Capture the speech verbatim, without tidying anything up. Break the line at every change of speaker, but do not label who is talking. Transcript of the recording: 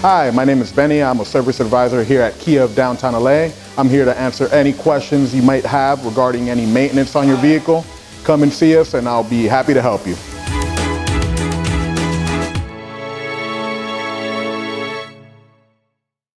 Hi, my name is Benny. I'm a service advisor here at Kia of downtown L A. I'm here to answer any questions you might have regarding any maintenance on your vehicle. Come and see us and I'll be happy to help you.